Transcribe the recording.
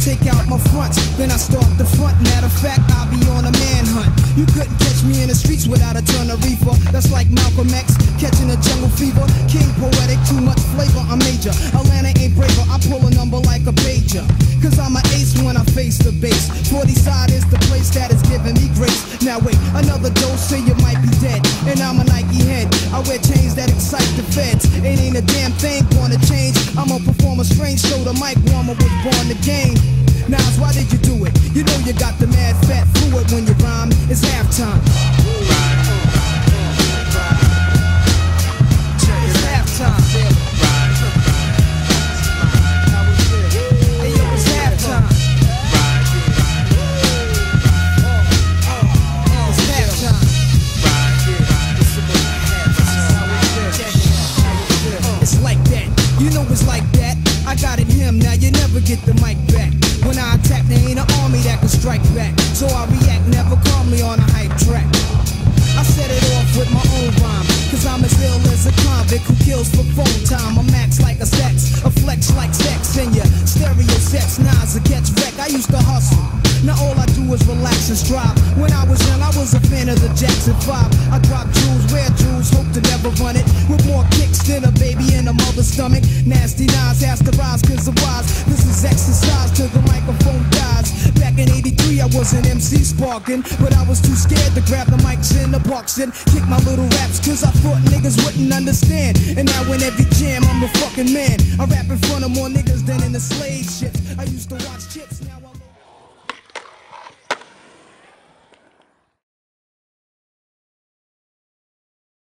take out my fronts, then I start the front. Matter of fact, I'll be on a manhunt. You couldn't catch me in the streets without a ton of reefer. That's like Malcolm X catching a jungle fever. King poetic, too much flavor, I'm major. Atlanta ain't braver, I pull a number like a pager. Cause I'm an ace when I face the base. 40 side is the place that is giving me grace. Now wait, another dose, say you might be dead. And I'm a Nike head, I wear chains that excite the feds. It ain't a damn thing gonna change. I'ma perform a strange show, the mic warmer was born to game. Nas, why did you do it? You know you got the mad fat fluid when you rhyme. It's halftime. It's halftime. Hey yo, it's halftime. It's halftime. It's like that. You know it's like that. I got it him, now you never get the mic back. When I attack, there ain't an army that can strike back. So I react never calmly on a hype track. I set it off with my own rhyme, cause I'm as ill as a convict who kills for phone time. I'm max like a sex, a flex like sex in your stereo sets. Nas a catch wreck, I used to hustle. Now all I do is relax and strive. When I was young, I was a fan of the Jackson 5. I drop jewels, wear jewels, hope to never run it. With more kicks than a baby in a mother's stomach. Nasty Nas has to rise cause of wise. This is exercise till the microphone dies. Back in 83, I was an MC sparking, but I was too scared to grab the mics in the box and kick my little raps cause I thought niggas wouldn't understand. And now in every jam, I'm the fucking man. I rap in front of more niggas than in the slave shit. I used to watch